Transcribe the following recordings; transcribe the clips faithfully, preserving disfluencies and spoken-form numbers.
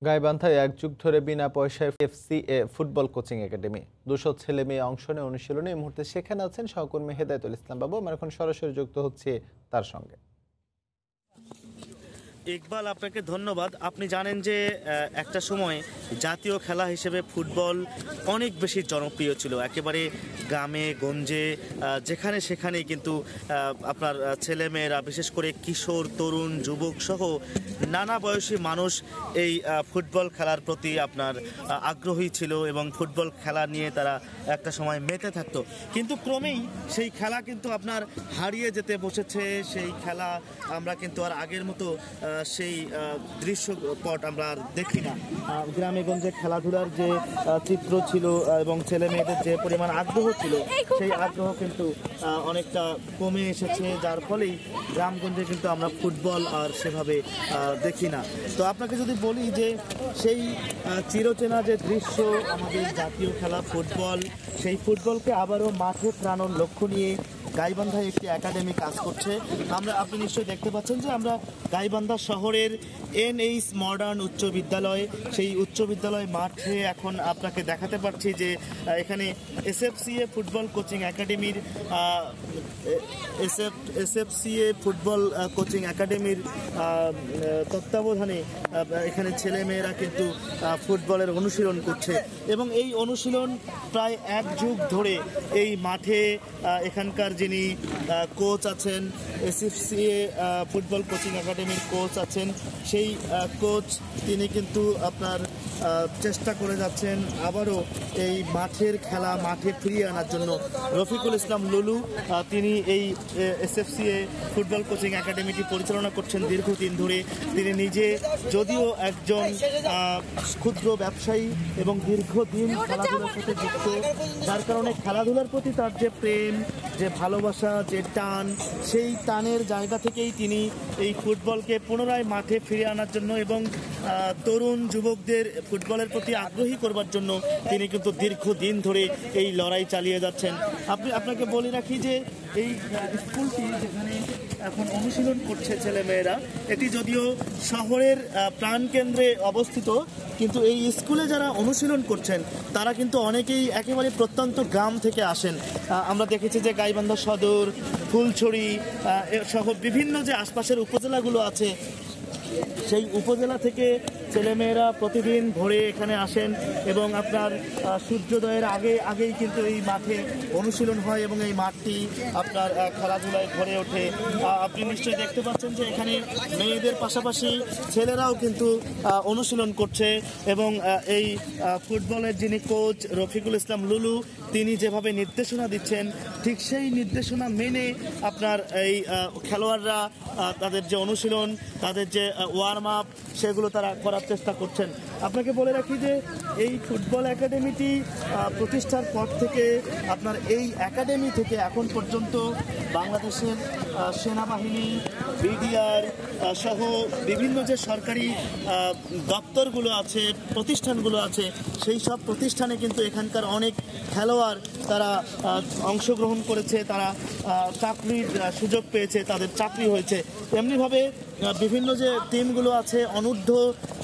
গাইবান্ধায় এক যুগ ধরে বিনা পয়সায় এফসিএ ফুটবল কোচিং একাডেমি দুশো ছেলে মেয়ে অংশ নেয় অনুশীলনে। এই মুহূর্তে সেখানে আছেন সহকর্মী হেদায়েতুল ইসলাম বাবু। আমরা এখন সরাসরি যুক্ত হচ্ছে তার সঙ্গে। ইকবাল, আপনাকে ধন্যবাদ। আপনি জানেন যে একটা সময় জাতীয় খেলা হিসেবে ফুটবল অনেক বেশি জনপ্রিয় ছিল। একেবারে গ্রামে গঞ্জে যেখানে সেখানেই কিন্তু আপনার ছেলেমেয়েরা, বিশেষ করে কিশোর তরুণ যুবক সহ নানা বয়সী মানুষ এই ফুটবল খেলার প্রতি আপনার আগ্রহী ছিল এবং ফুটবল খেলা নিয়ে তারা একটা সময় মেতে থাকতো। কিন্তু ক্রমেই সেই খেলা কিন্তু আপনার হারিয়ে যেতে বসেছে। সেই খেলা আমরা কিন্তু আর আগের মতো সেই দৃশ্যপট আমরা আর দেখি না। গ্রামে গঞ্জে খেলাধুলার যে চিত্র ছিল এবং ছেলে মেয়েদের যে পরিমাণ আগ্রহ ছিল, সেই আগ্রহ কিন্তু অনেকটা কমে এসেছে, যার ফলেই গ্রামগঞ্জে কিন্তু আমরা ফুটবল আর সেভাবে দেখি না। তো আপনাকে যদি বলি যে সেই চিরচেনা যে দৃশ্য আমাদের জাতীয় খেলা ফুটবল, সেই ফুটবলকে আবারও মাঠে প্রাণের লক্ষ্য নিয়ে গাইবান্ধায় একটি একাডেমি কাজ করছে। আমরা আপনি নিশ্চয়ই দেখতে পাচ্ছেন যে আমরা গাইবান্ধা শহরের এনএইচ মডার্ন উচ্চ বিদ্যালয়, সেই উচ্চ বিদ্যালয় মাঠে এখন আপনাকে দেখাতে পারছি যে এখানে এসএফসিএ ফুটবল কোচিং একাডেমির এসএফ এসএফসিএ ফুটবল কোচিং একাডেমির তত্ত্বাবধানে এখানে ছেলেমেয়েরা কিন্তু ফুটবলের অনুশীলন করছে এবং এই অনুশীলন প্রায় এক যুগ ধরে এই মাঠে এখানকার যিনি কোচ আছেন, এসএফসিএ ফুটবল কোচিং একাডেমির কোচ আছেন, সেই কোচ তিনি কিন্তু আপনার চেষ্টা করে যাচ্ছেন আবারও এই মাঠের খেলা মাঠে ফিরিয়ে আনার জন্য। রফিকুল ইসলাম লুলু তিনি এই এসএফসিএ ফুটবল কোচিং একাডেমিটি পরিচালনা করছেন দীর্ঘদিন ধরে। তিনি নিজে যদিও একজন ক্ষুদ্র ব্যবসায়ী এবং দীর্ঘদিন খেলাধুলার সাথে যুক্ত, যার কারণে খেলাধুলার প্রতি তার যে প্রেম, যে ভালোবাসা, যে টান, সেই টানের জায়গা থেকেই তিনি এই ফুটবলকে পুনরায় মাঠে ফিরে আনার জন্য এবং তরুণ যুবকদের ফুটবলের প্রতি আগ্রহী করবার জন্য তিনি কিন্তু দীর্ঘদিন ধরে এই লড়াই চালিয়ে যাচ্ছেন। আপনি আপনাকে বলে রাখি যে এই স্কুলটি যেখানে এখন অনুশীলন করছে ছেলেমেয়েরা, এটি যদিও শহরের প্রাণকেন্দ্রে অবস্থিত, কিন্তু এই স্কুলে যারা অনুশীলন করছেন তারা কিন্তু অনেকেই একেবারে প্রত্যন্ত গ্রাম থেকে আসেন। আমরা দেখেছি যে গাইবান্ধা সদর, ফুলছড়ি সহ বিভিন্ন যে আশপাশের উপজেলাগুলো আছে, সেই উপজেলা থেকে ছেলেমেয়েরা প্রতিদিন ভোরে এখানে আসেন এবং আপনার সূর্যোদয়ের আগে আগেই কিন্তু এই মাঠে অনুশীলন হয় এবং এই মাঠটি আপনার খেলাধুলায় ভরে ওঠে। আপনি নিশ্চয়ই দেখতে পাচ্ছেন যে এখানে মেয়েদের পাশাপাশি ছেলেরাও কিন্তু অনুশীলন করছে এবং এই ফুটবলের যিনি কোচ রফিকুল ইসলাম লুলু, তিনি যেভাবে নির্দেশনা দিচ্ছেন ঠিক সেই নির্দেশনা মেনে আপনার এই খেলোয়াড়রা তাদের যে অনুশীলন, তাদের যে ওয়ার্ম আপ, সেগুলো তারা করার চেষ্টা করছেন। আপনাকে বলে রাখি যে এই ফুটবল একাডেমিটি প্রতিষ্ঠার পর থেকে আপনার এই একাডেমি থেকে এখন পর্যন্ত বাংলাদেশের সেনাবাহিনী, বিডিআর সহ বিভিন্ন যে সরকারি দপ্তরগুলো আছে, প্রতিষ্ঠানগুলো আছে, সেই সব প্রতিষ্ঠানে কিন্তু এখানকার অনেক খেলোয়াড় তারা অংশগ্রহণ করেছে, তারা চাকরির সুযোগ পেয়েছে, তাদের চাকরি হয়েছে। এমনিভাবে বিভিন্ন যে টিমগুলো আছে, অনূর্ধ্ব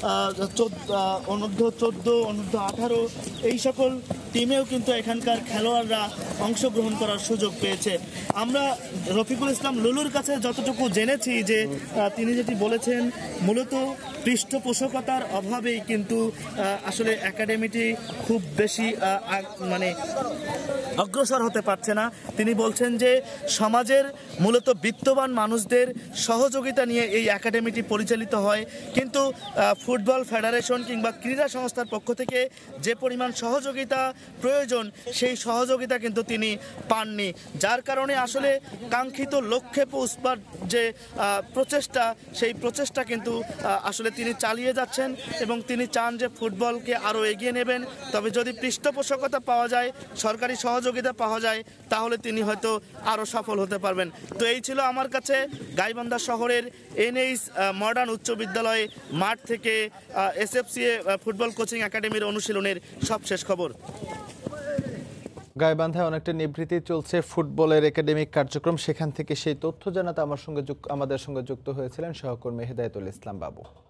অনূর্ধ্ব চোদ্দো, অনূর্ধ্ব আঠারো, এই সকল টিমেও কিন্তু এখানকার খেলোয়াড়রা অংশগ্রহণ করার সুযোগ পেয়েছে। আমরা রফিকুল ইসলাম লুলুর কাছে যতটুকু জেনেছি যে তিনি যেটি বলেছেন, মূলত পৃষ্ঠপোষকতার অভাবেই কিন্তু আসলে একাডেমিটি খুব বেশি মানে অগ্রসর হতে পারছে না। তিনি বলছেন যে সমাজের মূলত বিত্তবান মানুষদের সহযোগিতা নিয়ে এই একাডেমিটি পরিচালিত হয়, কিন্তু ফুটবল ফেডারেশন কিংবা ক্রীড়া সংস্থার পক্ষ থেকে যে পরিমাণ সহযোগিতা প্রয়োজন, সেই সহযোগিতা কিন্তু তিনি পাননি, যার কারণে আসলে কাঙ্ক্ষিত লক্ষ্যে পৌঁছবার যে প্রচেষ্টা, সেই প্রচেষ্টা কিন্তু আসলে তিনি চালিয়ে যাচ্ছেন এবং তিনি চান যে ফুটবলকে আরও এগিয়ে নেবেন। তবে যদি পৃষ্ঠপোষকতা পাওয়া যায়, সরকারি সহযোগিতা পাওয়া যায়, তাহলে তিনি হয়তো আরও সফল হতে পারবেন। তো এই ছিল আমার কাছে গাইবান্ধা শহরের এনএইচ মডার্ন উচ্চ বিদ্যালয় মাঠ থেকে এসএফসিএ ফুটবল কোচিং একাডেমির অনুশীলনের সবশেষ খবর। গাইবান্ধায় অনেকটা নিভৃতি চলছে ফুটবলের একাডেমিক কার্যক্রম, সেখান থেকে সেই তথ্য জানাতে আমার সঙ্গে আমাদের সঙ্গে যুক্ত হয়েছিলেন সহকর্মী হেদায়েতুল ইসলাম বাবু।